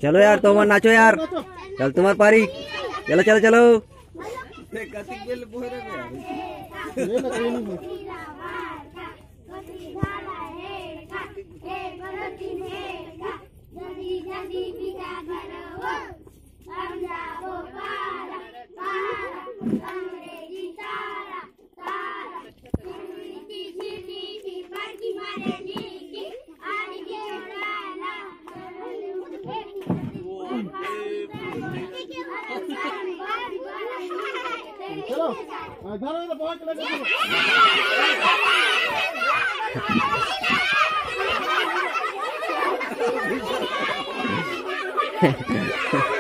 चलो यार तो मत नाचो यार, चल तुम्हारी पारी, चलो चलो चलो। चलो बहुत